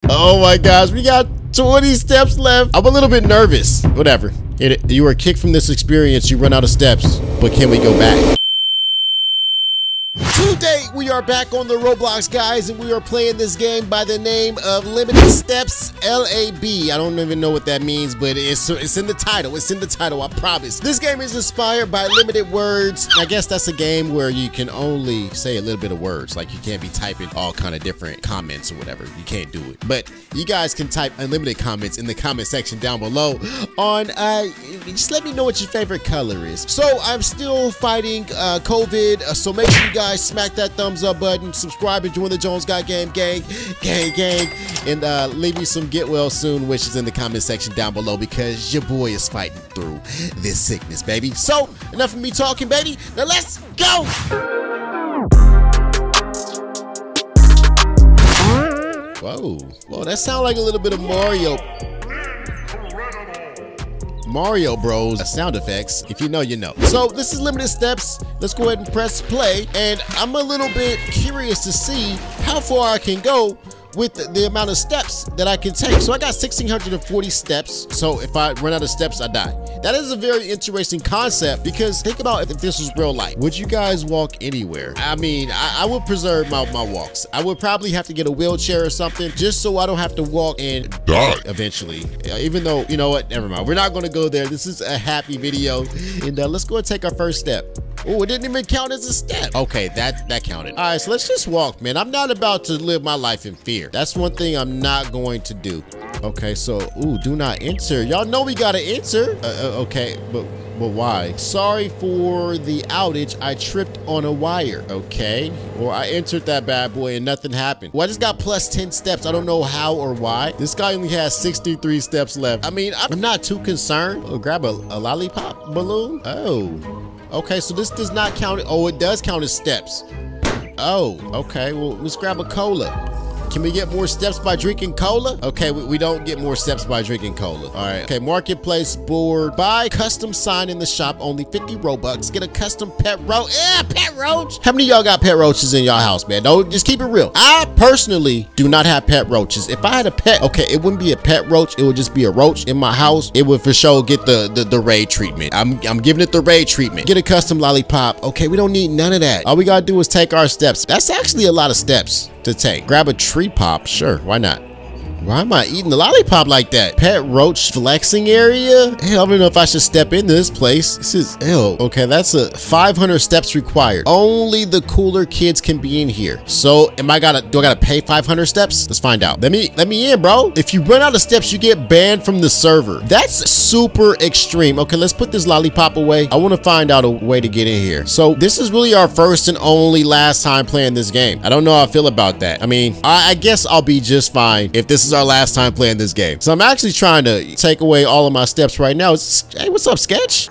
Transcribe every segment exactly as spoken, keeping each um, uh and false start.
Oh my gosh, we got twenty steps left. I'm a little bit nervous. Whatever. It, you were kicked from this experience. You run out of steps. But can we go back? Today, we are back on the Roblox, guys, and we are playing this game by the name of Limited Steps, L A B. I don't even know what that means, but it's, it's in the title. It's in the title, I promise. This game is inspired by limited words. I guess that's a game where you can only say a little bit of words. Like, you can't be typing all kind of different comments or whatever. You can't do it. But you guys can type unlimited comments in the comment section down below on, uh, just let me know what your favorite color is. So, I'm still fighting uh, COVID, uh, so make sure you guys smack that thumbs up button, subscribe, and join the Jones Got Game gang, gang, gang, and uh, leave me some get well soon wishes in the comment section down below because your boy is fighting through this sickness, baby. So, enough of me talking, baby. Now let's go! Whoa, whoa, that sounds like a little bit of Mario. Mario Bros sound effects. If you know, you know. So this is Limited Steps. Let's go ahead and press play. And I'm a little bit curious to see how far I can go with the, the amount of steps that I can take. So I got one thousand six hundred forty steps. So if I run out of steps, I die. That is a very interesting concept because think about if this was real life. Would you guys walk anywhere? I mean, I, I would preserve my, my walks. I would probably have to get a wheelchair or something just so I don't have to walk and die eventually. Even though, you know what, never mind. We're not gonna go there. This is a happy video. And uh, let's go and take our first step. Oh, it didn't even count as a step. Okay, that, that counted. All right, so let's just walk, man. I'm not about to live my life in fear. That's one thing I'm not going to do. Okay, so, ooh, do not enter. Y'all know we gotta enter. Uh, uh, okay, but, but why? Sorry for the outage. I tripped on a wire. Okay, well, I entered that bad boy and nothing happened. Well, I just got plus ten steps. I don't know how or why. This guy only has sixty-three steps left. I mean, I'm not too concerned. Oh, grab a, a lollipop balloon. Oh. Okay, so this does not count. Oh, it does count as steps. Oh, okay. Well, let's grab a cola. Can we get more steps by drinking cola? Okay, we, we don't get more steps by drinking cola. All right. Okay, marketplace board. Buy custom sign in the shop. Only fifty Robux. Get a custom pet roach. Yeah, pet roach. How many of y'all got pet roaches in y'all house, man? Don't just keep it real. I personally do not have pet roaches. If I had a pet, okay, it wouldn't be a pet roach. It would just be a roach in my house. It would for sure get the the, the raid treatment. I'm I'm giving it the raid treatment. Get a custom lollipop. Okay, we don't need none of that. All we gotta do is take our steps. That's actually a lot of steps to take. Grab a tree pop. Sure, why not? Why am I eating the lollipop like that? Pet roach flexing area? Hell, I don't know if I should step into this place. This is ill. Okay, that's a five hundred steps required. Only the cooler kids can be in here. So am I gotta, do I gotta pay five hundred steps? Let's find out. Let me, let me in, bro. If you run out of steps, you get banned from the server. That's super extreme. Okay, let's put this lollipop away. I wanna find out a way to get in here. So this is really our first and only last time playing this game. I don't know how I feel about that. I mean, I, I guess I'll be just fine if this is our last time playing this game. So I'm actually trying to take away all of my steps right now. It's, hey, what's up, Sketch?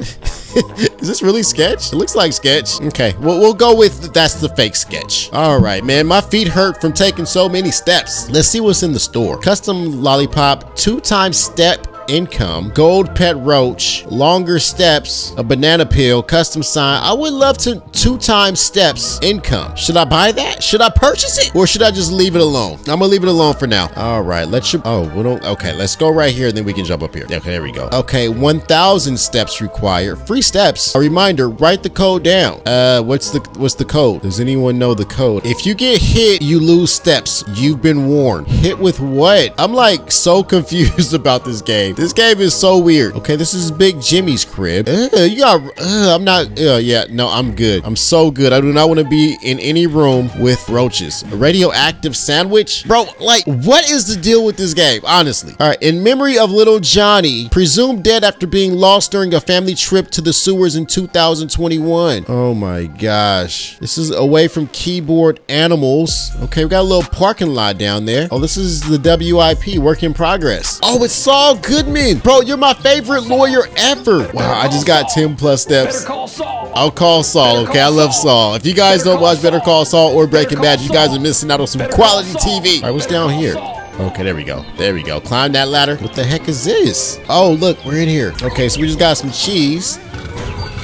Is this really Sketch? It looks like Sketch. Okay, well, we'll go with that's the fake Sketch. All right, man, my feet hurt from taking so many steps. Let's see what's in the store. Custom lollipop, two times step income, gold pet roach, longer steps, a banana peel, custom sign. I would love to two times steps income. Should I buy that? Should I purchase it? Or should I just leave it alone? I'm gonna leave it alone for now. All right, let's, oh, we don't, okay, let's go right here and then we can jump up here. Okay, there we go. Okay, one thousand steps required. Free steps. A reminder, write the code down. Uh, what's the, what's the code? Does anyone know the code? If you get hit, you lose steps. You've been warned. Hit with what? I'm like so confused about this game. This game is so weird. Okay, this is Big Jimmy's crib. Uh, you got, uh, I'm not, uh, yeah, no, I'm good. I'm so good. I do not want to be in any room with roaches. A radioactive sandwich? Bro, like, what is the deal with this game? Honestly. All right, in memory of little Johnny, presumed dead after being lost during a family trip to the sewers in two thousand twenty-one. Oh my gosh. This is away from keyboard animals. Okay, we got a little parking lot down there. Oh, this is the W I P, work in progress. Oh, it's Saul Goodman. Bro, you're my favorite lawyer ever. Wow, I just got ten plus steps. I'll call Saul, okay? I love Saul. If you guys don't watch Better Call Saul or Breaking Bad, you guys are missing out on some quality T V. All right, what's down here? Okay, there we go. There we go. Climb that ladder. What the heck is this? Oh, look, we're in here. Okay, so we just got some cheese.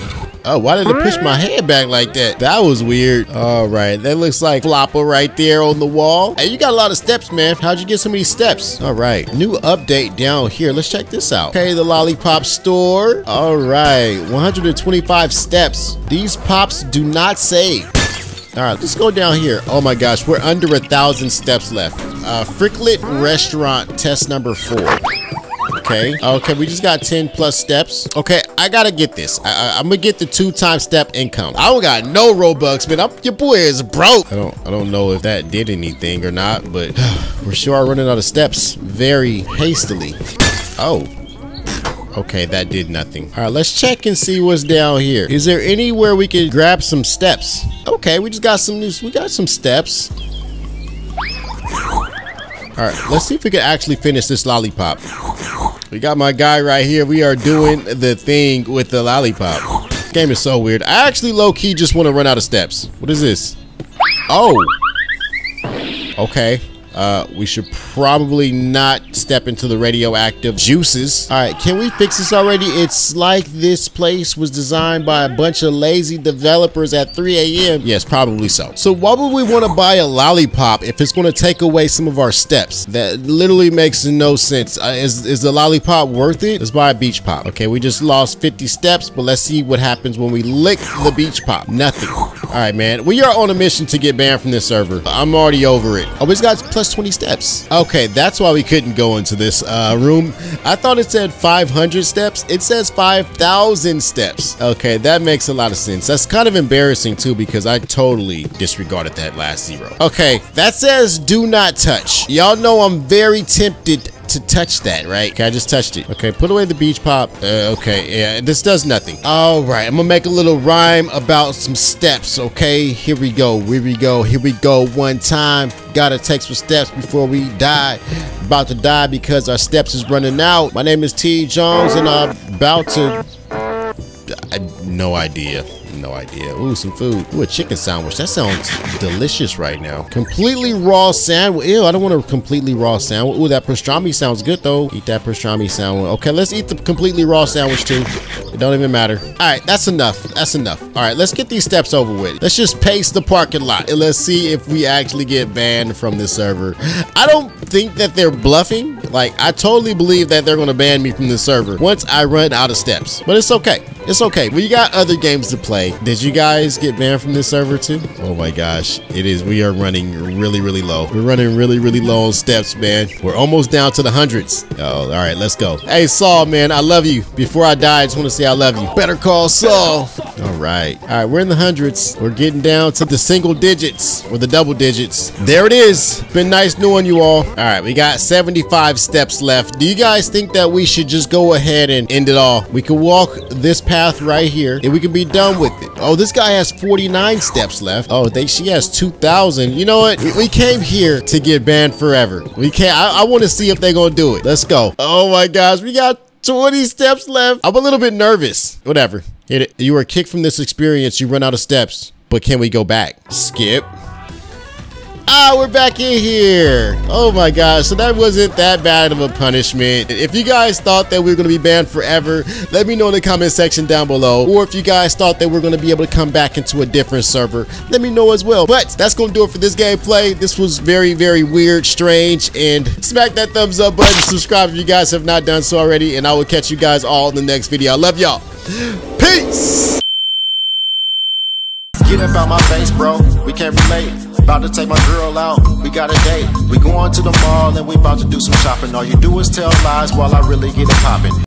Oh, why did it push my head back like that? That was weird. All right, that looks like Flopper right there on the wall. Hey, you got a lot of steps, man. How'd you get so many steps? All right, new update down here. Let's check this out. Okay, the Lollipop store. All right, one hundred twenty-five steps. These pops do not save. All right, let's go down here. Oh my gosh, we're under a thousand steps left. Uh, Fricklet Restaurant test number four. Okay, okay, we just got ten plus steps. Okay, I gotta get this. I, I, I'm gonna get the two time step income. I don't got no Robux, man. I'm, your boy is broke. I don't, I don't know if that did anything or not, but we're sure are running out of steps very hastily. Oh. Okay, that did nothing. All right, let's check and see what's down here. Is there anywhere we can grab some steps? Okay, we just got some news. We got some steps. All right, let's see if we can actually finish this lollipop. We got my guy right here. We are doing the thing with the lollipop. This game is so weird. I actually low-key just want to run out of steps. What is this? Oh. Okay. Uh, we should probably not step into the radioactive juices. All right, can we fix this already? It's like this place was designed by a bunch of lazy developers at three A M Yes, probably so. So why would we want to buy a lollipop if it's going to take away some of our steps? That literally makes no sense. Uh, is, is the lollipop worth it? Let's buy a beach pop. Okay, we just lost fifty steps, but let's see what happens when we lick the beach pop. Nothing. All right, man. We are on a mission to get banned from this server. I'm already over it. Oh, we got plus twenty steps. Okay, that's why we couldn't go into this uh, room. I thought it said five hundred steps. It says five thousand steps. Okay, that makes a lot of sense. That's kind of embarrassing too because I totally disregarded that last zero. Okay, that says do not touch. Y'all know I'm very tempted to touch that, right? Okay, I just touched it. Okay, put away the beach pop. Uh, okay, yeah, this does nothing. All right, I'm gonna make a little rhyme about some steps, okay? Here we go, here we go, here we go. One time, gotta take some steps before we die. About to die because our steps is running out. My name is T Jones and I'm about to... I, no idea. No idea. Ooh, some food. Ooh, a chicken sandwich. That sounds delicious right now. Completely raw sandwich. Ew, I don't want a completely raw sandwich. Ooh, that pastrami sounds good though. Eat that pastrami sandwich. Okay, let's eat the completely raw sandwich too. It don't even matter. All right, that's enough. That's enough. All right, let's get these steps over with. Let's just pace the parking lot and let's see if we actually get banned from this server. I don't think that they're bluffing. Like, I totally believe that they're going to ban me from the server once I run out of steps. But it's okay. It's okay. We got other games to play. Did you guys get banned from this server too? Oh my gosh. It is. We are running really, really low. We're running really, really low on steps, man. We're almost down to the hundreds. Oh, all right. Let's go. Hey, Saul, man. I love you. Before I die, I just want to say I love you. Better call Saul. All right. All right. We're in the hundreds. We're getting down to the single digits or the double digits. There it is. Been nice knowing you all. All right. We got seventy-five steps left. Do you guys think that we should just go ahead and end it all? We can walk this path right here and we can be done with it. Oh, this guy has forty-nine steps left. Oh, they she has two thousand. You know what? We, we came here to get banned forever. We can't. I, I want to see if they're gonna do it. Let's go. Oh my gosh, we got twenty steps left. I'm a little bit nervous. Whatever. Hit it. You were kicked from this experience. You run out of steps. But can we go back? Skip. Ah, we're back in here. Oh my gosh, so that wasn't that bad of a punishment. If you guys thought that we were going to be banned forever, let me know in the comment section down below. Or if you guys thought that we we're going to be able to come back into a different server, let me know as well. But that's going to do it for this gameplay. This was very, very weird, strange, and smack that thumbs up button, subscribe if you guys have not done so already, and I will catch you guys all in the next video. I love y'all. Peace. Get up out my face, bro. We can't relate. About to take my girl out. We got a date. We going to the mall and we about to do some shopping. All you do is tell lies while I really get it popping.